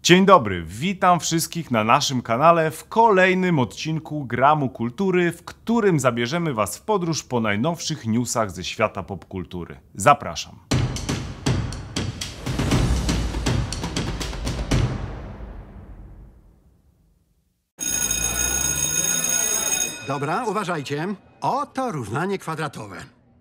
Dzień dobry, witam wszystkich na naszym kanale w kolejnym odcinku Gramu Kultury, w którym zabierzemy Was w podróż po najnowszych newsach ze świata popkultury. Zapraszam. Dobra, uważajcie. Oto równanie kwadratowe.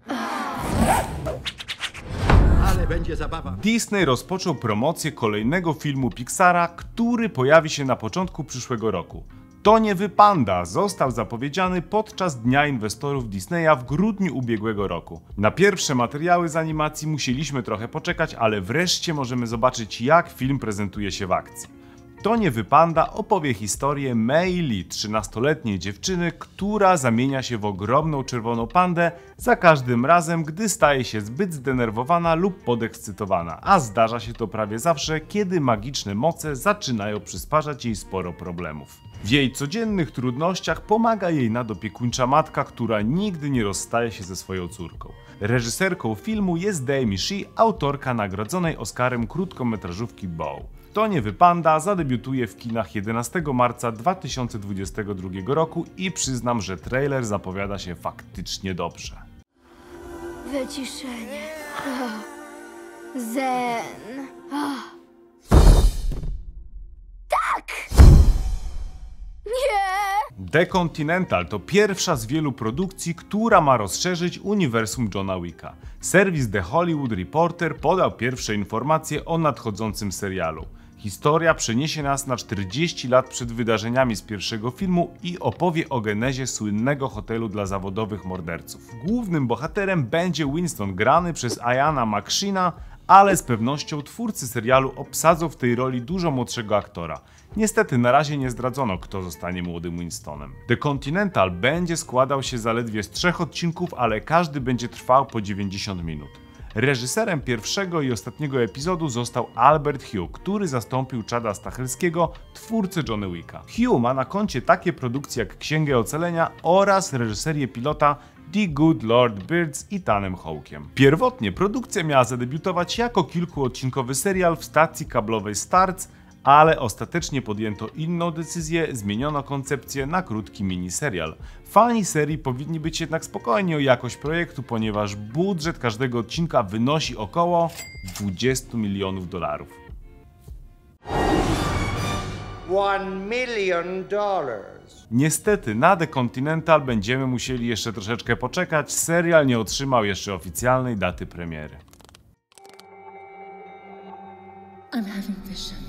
Ale będzie zabawa. Disney rozpoczął promocję kolejnego filmu Pixara, który pojawi się na początku przyszłego roku. Toniewy Panda został zapowiedziany podczas Dnia Inwestorów Disneya w grudniu ubiegłego roku. Na pierwsze materiały z animacji musieliśmy trochę poczekać, ale wreszcie możemy zobaczyć, jak film prezentuje się w akcji. Toniewy Panda opowie historię Mei Lee, 13-letniej dziewczyny, która zamienia się w ogromną czerwoną pandę za każdym razem, gdy staje się zbyt zdenerwowana lub podekscytowana, a zdarza się to prawie zawsze, kiedy magiczne moce zaczynają przysparzać jej sporo problemów. W jej codziennych trudnościach pomaga jej nadopiekuńcza matka, która nigdy nie rozstaje się ze swoją córką. Reżyserką filmu jest Demi Shea, autorka nagrodzonej Oscarem krótkometrażówki Bow. Toniewy Panda zadebiutuje w kinach 11 marca 2022 roku i przyznam, że trailer zapowiada się faktycznie dobrze. Wyciszenie. Zen. Tak! Nie! The Continental to pierwsza z wielu produkcji, która ma rozszerzyć uniwersum Johna Wicka. Serwis The Hollywood Reporter podał pierwsze informacje o nadchodzącym serialu. Historia przeniesie nas na 40 lat przed wydarzeniami z pierwszego filmu i opowie o genezie słynnego hotelu dla zawodowych morderców. Głównym bohaterem będzie Winston, grany przez Iana McSheena, ale z pewnością twórcy serialu obsadzą w tej roli dużo młodszego aktora. Niestety na razie nie zdradzono, kto zostanie młodym Winstonem. The Continental będzie składał się zaledwie z 3 odcinków, ale każdy będzie trwał po 90 minut. Reżyserem pierwszego i ostatniego epizodu został Albert Hugh, który zastąpił Chada Stahelskiego, twórcę Johna Wicka. Hugh ma na koncie takie produkcje jak Księgę Ocalenia oraz reżyserię pilota The Good Lord Bird z Ethanem Hawke'em. Pierwotnie produkcja miała zadebiutować jako kilkuodcinkowy serial w stacji kablowej Starz, ale ostatecznie podjęto inną decyzję, zmieniono koncepcję na krótki miniserial. Fani serii powinni być jednak spokojni o jakość projektu, ponieważ budżet każdego odcinka wynosi około $20 milionów. $1 million. Niestety na The Continental będziemy musieli jeszcze troszeczkę poczekać, serial nie otrzymał jeszcze oficjalnej daty premiery. I'm having visions.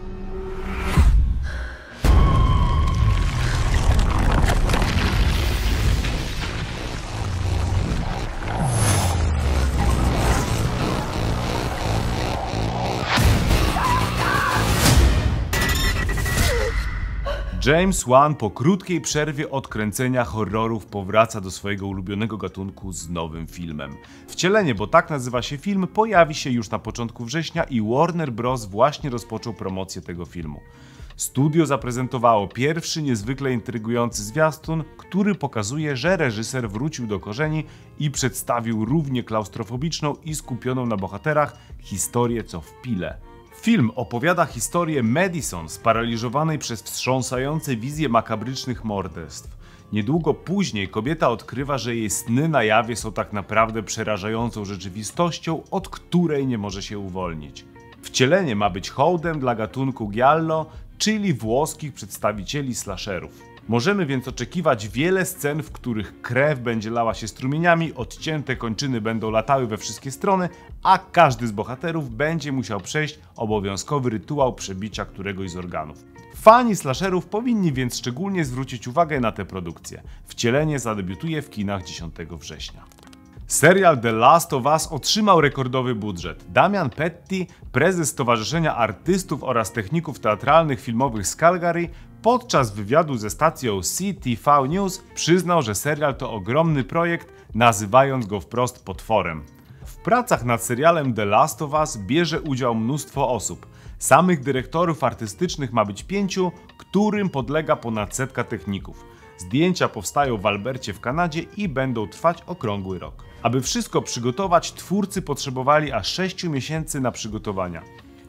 James Wan po krótkiej przerwie od kręcenia horrorów powraca do swojego ulubionego gatunku z nowym filmem. Wcielenie, bo tak nazywa się film, pojawi się już na początku września i Warner Bros. Właśnie rozpoczął promocję tego filmu. Studio zaprezentowało pierwszy niezwykle intrygujący zwiastun, który pokazuje, że reżyser wrócił do korzeni i przedstawił równie klaustrofobiczną i skupioną na bohaterach historię co w Pile. Film opowiada historię Madison, sparaliżowanej przez wstrząsające wizje makabrycznych morderstw. Niedługo później kobieta odkrywa, że jej sny na jawie są tak naprawdę przerażającą rzeczywistością, od której nie może się uwolnić. Wcielenie ma być hołdem dla gatunku giallo, czyli włoskich przedstawicieli slasherów. Możemy więc oczekiwać wiele scen, w których krew będzie lała się strumieniami, odcięte kończyny będą latały we wszystkie strony, a każdy z bohaterów będzie musiał przejść obowiązkowy rytuał przebicia któregoś z organów. Fani slasherów powinni więc szczególnie zwrócić uwagę na tę produkcję. Wcielenie zadebiutuje w kinach 10 września. Serial The Last of Us otrzymał rekordowy budżet. Damian Petty, prezes Stowarzyszenia Artystów oraz Techników Teatralnych Filmowych z Calgary, podczas wywiadu ze stacją CTV News przyznał, że serial to ogromny projekt, nazywając go wprost potworem. W pracach nad serialem The Last of Us bierze udział mnóstwo osób. Samych dyrektorów artystycznych ma być 5, którym podlega ponad 100 techników. Zdjęcia powstają w Albercie w Kanadzie i będą trwać okrągły rok. Aby wszystko przygotować, twórcy potrzebowali aż 6 miesięcy na przygotowania.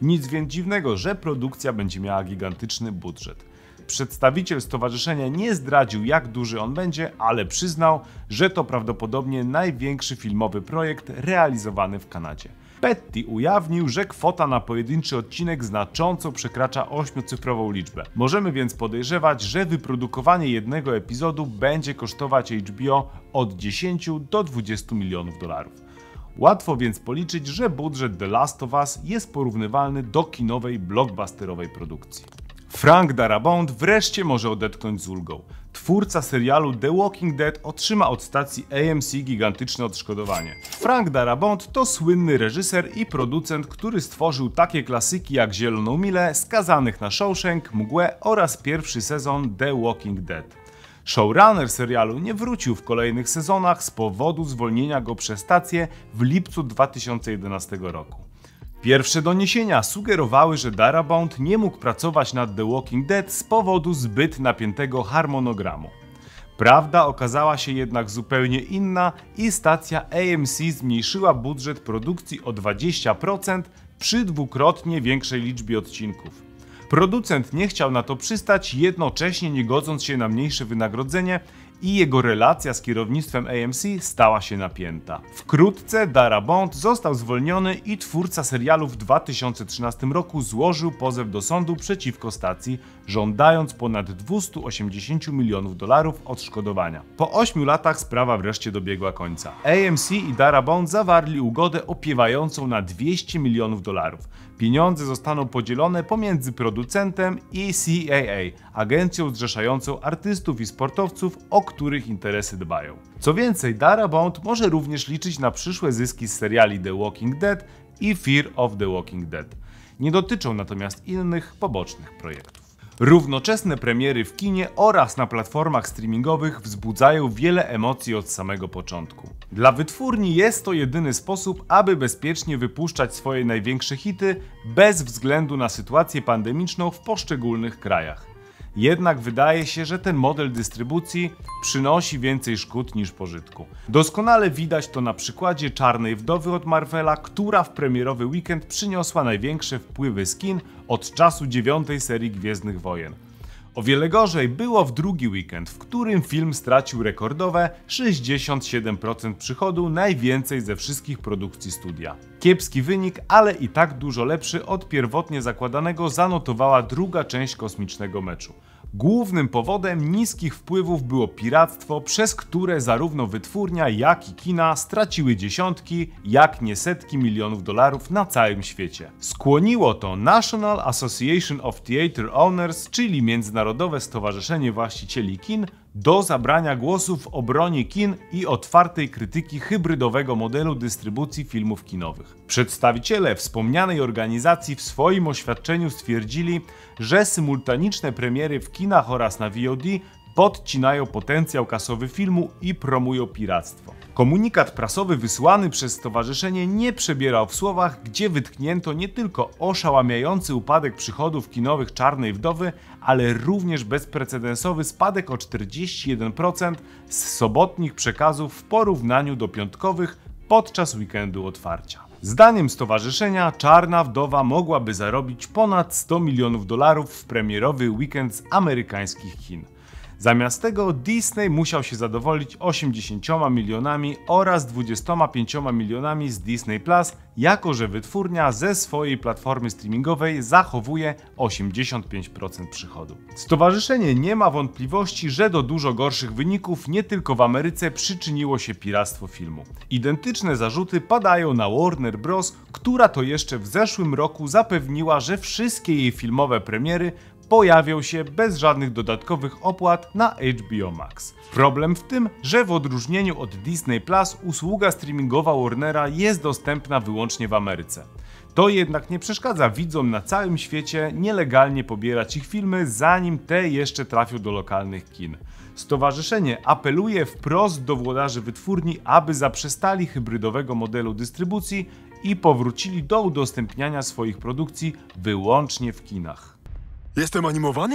Nic więc dziwnego, że produkcja będzie miała gigantyczny budżet. Przedstawiciel stowarzyszenia nie zdradził, jak duży on będzie, ale przyznał, że to prawdopodobnie największy filmowy projekt realizowany w Kanadzie. Petty ujawnił, że kwota na pojedynczy odcinek znacząco przekracza 8-cyfrową liczbę. Możemy więc podejrzewać, że wyprodukowanie jednego epizodu będzie kosztować HBO od 10 do 20 milionów dolarów. Łatwo więc policzyć, że budżet The Last of Us jest porównywalny do kinowej, blockbusterowej produkcji. Frank Darabont wreszcie może odetchnąć z ulgą. Twórca serialu The Walking Dead otrzyma od stacji AMC gigantyczne odszkodowanie. Frank Darabont to słynny reżyser i producent, który stworzył takie klasyki jak Zieloną Milę, Skazanych na Shawshank, Mgłę oraz pierwszy sezon The Walking Dead. Showrunner serialu nie wrócił w kolejnych sezonach z powodu zwolnienia go przez stację w lipcu 2011 roku. Pierwsze doniesienia sugerowały, że Darabont nie mógł pracować nad The Walking Dead z powodu zbyt napiętego harmonogramu. Prawda okazała się jednak zupełnie inna i stacja AMC zmniejszyła budżet produkcji o 20% przy dwukrotnie większej liczbie odcinków. Producent nie chciał na to przystać, jednocześnie nie godząc się na mniejsze wynagrodzenie i jego relacja z kierownictwem AMC stała się napięta. Wkrótce Darabont został zwolniony i twórca serialu w 2013 roku złożył pozew do sądu przeciwko stacji, żądając ponad 280 milionów dolarów odszkodowania. Po 8 latach sprawa wreszcie dobiegła końca. AMC i Darabont zawarli ugodę opiewającą na 200 milionów dolarów. Pieniądze zostaną podzielone pomiędzy producentem i CAA, agencją zrzeszającą artystów i sportowców, o których interesy dbają. Co więcej, Darabont może również liczyć na przyszłe zyski z seriali The Walking Dead i Fear of the Walking Dead. Nie dotyczą natomiast innych, pobocznych projektów. Równoczesne premiery w kinie oraz na platformach streamingowych wzbudzają wiele emocji od samego początku. Dla wytwórni jest to jedyny sposób, aby bezpiecznie wypuszczać swoje największe hity bez względu na sytuację pandemiczną w poszczególnych krajach. Jednak wydaje się, że ten model dystrybucji przynosi więcej szkód niż pożytku. Doskonale widać to na przykładzie Czarnej Wdowy od Marvela, która w premierowy weekend przyniosła największe wpływy z kin od czasu 9. serii Gwiezdnych Wojen. O wiele gorzej było w drugi weekend, w którym film stracił rekordowe 67% przychodu, najwięcej ze wszystkich produkcji studia. Kiepski wynik, ale i tak dużo lepszy od pierwotnie zakładanego zanotowała druga część Kosmicznego Meczu. Głównym powodem niskich wpływów było piractwo, przez które zarówno wytwórnia, jak i kina straciły dziesiątki, jak nie setki milionów dolarów na całym świecie. Skłoniło to National Association of Theatre Owners, czyli Międzynarodowe Stowarzyszenie Właścicieli Kin, do zabrania głosu w obronie kin i otwartej krytyki hybrydowego modelu dystrybucji filmów kinowych. Przedstawiciele wspomnianej organizacji w swoim oświadczeniu stwierdzili, że symultaniczne premiery w kinach oraz na VOD podcinają potencjał kasowy filmu i promują piractwo. Komunikat prasowy wysłany przez stowarzyszenie nie przebierał w słowach, gdzie wytknięto nie tylko oszałamiający upadek przychodów kinowych Czarnej Wdowy, ale również bezprecedensowy spadek o 41% z sobotnich przekazów w porównaniu do piątkowych podczas weekendu otwarcia. Zdaniem stowarzyszenia Czarna Wdowa mogłaby zarobić ponad 100 milionów dolarów w premierowy weekend z amerykańskich kin. Zamiast tego Disney musiał się zadowolić 80 milionami oraz 25 milionami z Disney Plus, jako że wytwórnia ze swojej platformy streamingowej zachowuje 85% przychodu. Stowarzyszenie nie ma wątpliwości, że do dużo gorszych wyników nie tylko w Ameryce przyczyniło się piractwo filmu. Identyczne zarzuty padają na Warner Bros., która to jeszcze w zeszłym roku zapewniła, że wszystkie jej filmowe premiery pojawią się bez żadnych dodatkowych opłat na HBO Max. Problem w tym, że w odróżnieniu od Disney Plus usługa streamingowa Warnera jest dostępna wyłącznie w Ameryce. To jednak nie przeszkadza widzom na całym świecie nielegalnie pobierać ich filmy, zanim te jeszcze trafią do lokalnych kin. Stowarzyszenie apeluje wprost do włodarzy wytwórni, aby zaprzestali hybrydowego modelu dystrybucji i powrócili do udostępniania swoich produkcji wyłącznie w kinach. Jestem animowany?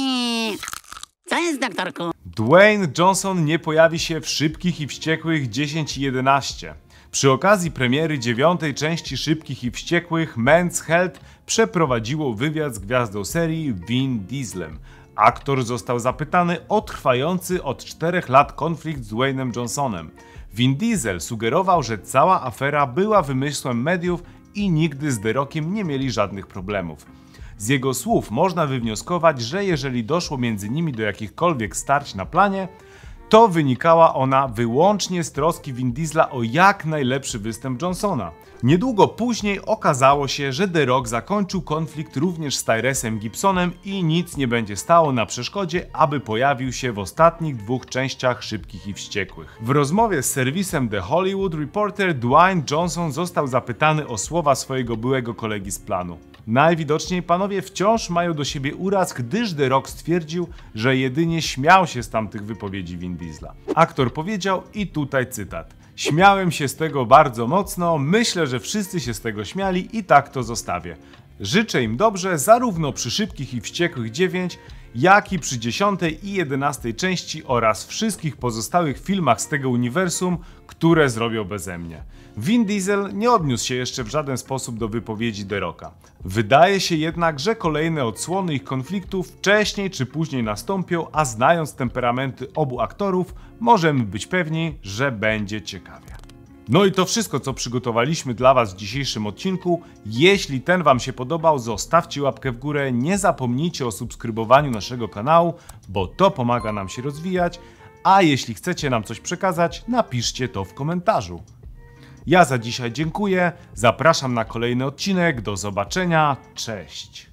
Co jest, doktorku? Dwayne Johnson nie pojawi się w Szybkich i Wściekłych 10 i 11. Przy okazji premiery 9. części Szybkich i Wściekłych Men's Health przeprowadziło wywiad z gwiazdą serii Vin Dieselem. Aktor został zapytany o trwający od 4 lat konflikt z Dwaynem Johnsonem. Vin Diesel sugerował, że cała afera była wymysłem mediów i nigdy z The Rockiem nie mieli żadnych problemów. Z jego słów można wywnioskować, że jeżeli doszło między nimi do jakichkolwiek starć na planie, to wynikała ona wyłącznie z troski Vin Diesla o jak najlepszy występ Johnsona. Niedługo później okazało się, że The Rock zakończył konflikt również z Tyresem Gibsonem i nic nie będzie stało na przeszkodzie, aby pojawił się w ostatnich 2 częściach Szybkich i Wściekłych. W rozmowie z serwisem The Hollywood Reporter Dwayne Johnson został zapytany o słowa swojego byłego kolegi z planu. Najwidoczniej panowie wciąż mają do siebie uraz, gdyż The Rock stwierdził, że jedynie śmiał się z tamtych wypowiedzi Vin Diesla. Aktor powiedział, i tutaj cytat: "Śmiałem się z tego bardzo mocno, myślę, że wszyscy się z tego śmiali i tak to zostawię. Życzę im dobrze zarówno przy Szybkich i Wściekłych 9, jak i przy 10. i 11. części oraz wszystkich pozostałych filmach z tego uniwersum, które zrobią beze mnie". Vin Diesel nie odniósł się jeszcze w żaden sposób do wypowiedzi The Rocka. Wydaje się jednak, że kolejne odsłony ich konfliktów wcześniej czy później nastąpią, a znając temperamenty obu aktorów, możemy być pewni, że będzie ciekawie. No i to wszystko, co przygotowaliśmy dla Was w dzisiejszym odcinku. Jeśli ten Wam się podobał, zostawcie łapkę w górę, nie zapomnijcie o subskrybowaniu naszego kanału, bo to pomaga nam się rozwijać, a jeśli chcecie nam coś przekazać, napiszcie to w komentarzu. Ja za dzisiaj dziękuję, zapraszam na kolejny odcinek, do zobaczenia, cześć!